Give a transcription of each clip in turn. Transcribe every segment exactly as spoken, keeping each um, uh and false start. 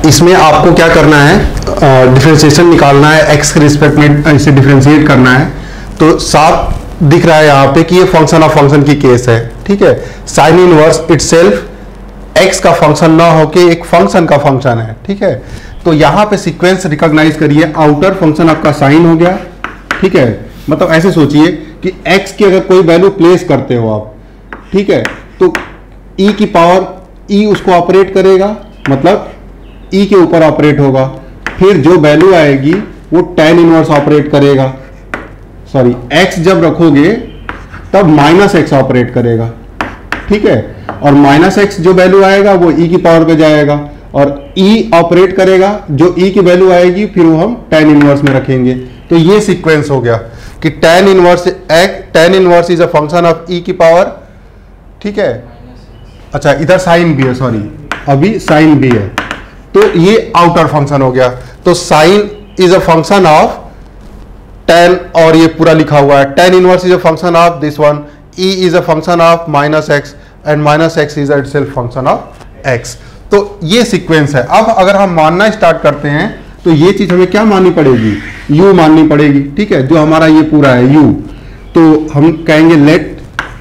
इसमें आपको क्या करना है, डिफरेंशिएशन निकालना है, एक्स के रिस्पेक्ट में इसे डिफरेंशिएट करना है। तो साफ दिख रहा है यहाँ पे कि ये फंक्शन ऑफ फंक्शन की केस है, ठीक है। साइन इनवर्स इटसेल्फ एक्स का फंक्शन ना होके एक फंक्शन का फंक्शन है, ठीक है। तो यहाँ पे सीक्वेंस रिकॉग्नाइज करिए, आउटर फंक्शन आपका साइन हो गया, ठीक है। मतलब ऐसे सोचिए कि x की अगर कोई वैल्यू प्लेस करते हो आप, ठीक है, तो e की पावर e उसको ऑपरेट करेगा, मतलब e के ऊपर ऑपरेट होगा। फिर जो वैल्यू आएगी वो tan इनवर्स ऑपरेट करेगा, सॉरी x जब रखोगे तब माइनस एक्स ऑपरेट करेगा, ठीक है। और माइनस एक्स जो वैल्यू आएगा वो e की पावर पे जाएगा और e ऑपरेट करेगा, जो e की वैल्यू आएगी फिर वो हम tan इनवर्स में रखेंगे। तो ये सीक्वेंस हो गया कि tan inverse tan inverse is a function of e की पावर, ठीक है। अच्छा इधर साइन भी है, सॉरी अभी साइन भी है, तो ये आउटर फंक्शन हो गया। तो sine is a function of tan और ये पूरा लिखा हुआ है, tan inverse is a function of this one, e is a function of minus x and minus x is itself function of x। तो ये सीक्वेंस है। अब अगर हम मानना स्टार्ट करते हैं तो ये चीज हमें क्या माननी पड़ेगी, u माननी पड़ेगी, ठीक है। जो हमारा ये पूरा है u, तो हम कहेंगे let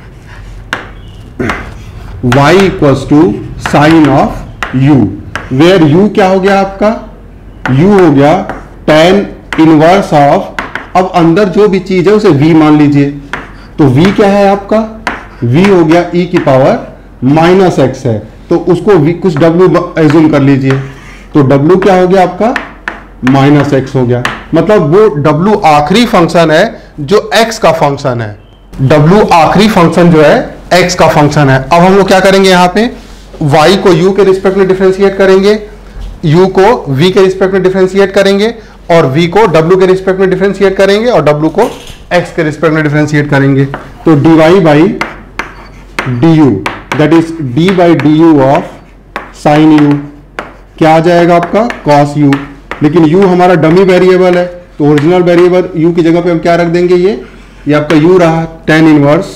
y equals to sine of u, where u क्या हो गया आपका, u हो गया tan इनवर्स ऑफ, अब अंदर जो भी चीज है उसे v मान लीजिए, तो v क्या है आपका, v हो गया e की पावर माइनस एक्स है, तो उसको v कुछ w एज्यूम कर लीजिए, तो w क्या हो गया आपका माइनस एक्स हो गया। मतलब वो w आखिरी फंक्शन है जो x का फंक्शन है, w आखिरी फंक्शन जो है x का फंक्शन है। अब हम लोग क्या करेंगे, यहाँ पे y को u के रिस्पेक्ट में डिफरेंशिएट करेंगे, u को v के रिस्पेक्ट में डिफरेंशिएट करेंगे और v को w के रिस्पेक्ट में डिफरेंशिएट करेंगे और w को x के रिस्पेक्ट में डिफरेंशिएट करेंगे। तो dy by du that is d by D U of sine u क्या आ जाएगा आपका cos u, लेकिन u हमारा डमी वेरिएबल है, तो ओरिजिनल वेरिएबल u की जगह पे हम क्या रख देंगे, ये ये आपका u रहा tan इनवर्स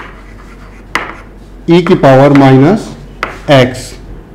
e की पावर माइनस एक्स,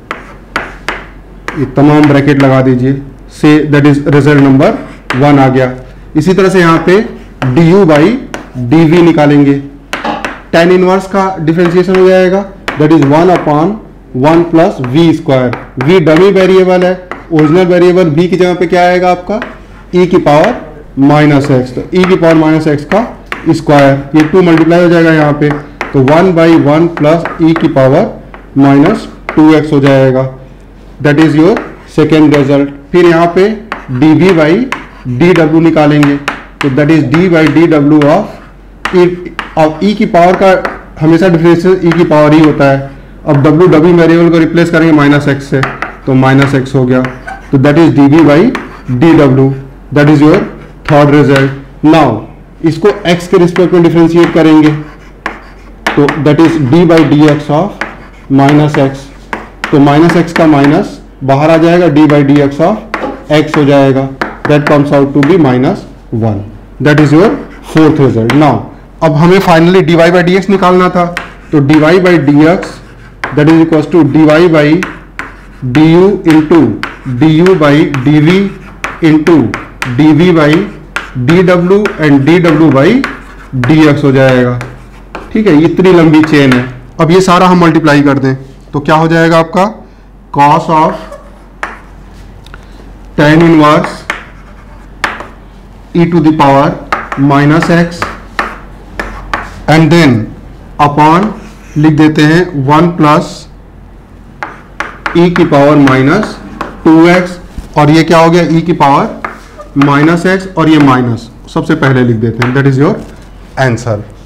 ये तमाम ब्रैकेट लगा दीजिए, से that is result number one आ गया। इसी तरह से यहाँ पे du बाई dv निकालेंगे, tan इनवर्स का डिफरेंशिएशन हो जाएगा, that is one upon one plus V square, v dummy variable है, ओरिजिनल वेरिएबल v की जगह पे क्या आएगा आपका e की पावर माइनस एक्स, तो e की पावर माइनस एक्स का स्क्वायर, ये टू मल्टीप्लाई हो जाएगा यहाँ पे, तो one by one plus e की पावर माइनस टू एक्स हो जाएगा, that is your second result. फिर यहाँ पे dv बाई dw निकालेंगे, तो that is d by D W of e, अब e की पावर का हमेशा डिफरेंशियल e की पावर ही होता है। अब w डब्ल्यू वेरिएबल को रिप्लेस करेंगे माइनस एक्स से, तो माइनस एक्स हो गया, तो that is dv by D W, that is your third result. Now इसको x के रिस्पेक्ट में डिफरेंशिएट करेंगे, तो that is d by D X of minus x, तो माइनस एक्स का माइनस बाहर आ जाएगा, d by D X of x हो जाएगा, that comes out to be minus one, that is your fourth result. Now अब हमें finally dy by D X निकालना था, तो dy by D X that is equal to dy by D U into D U by D V into D V by D W and D W by D X हो जाएगा, ठीक है। ये इतनी लंबी चेन है। अब ये सारा हम मल्टीप्लाई कर दें तो क्या हो जाएगा आपका cos of tan inverse e to the power minus x and then upon लिख देते हैं वन प्लस e की पावर माइनस टू एक्स, और ये क्या हो गया e की पावर माइनस एक्स और ये माइनस सबसे पहले लिख देते हैं, दैट इज योर आंसर।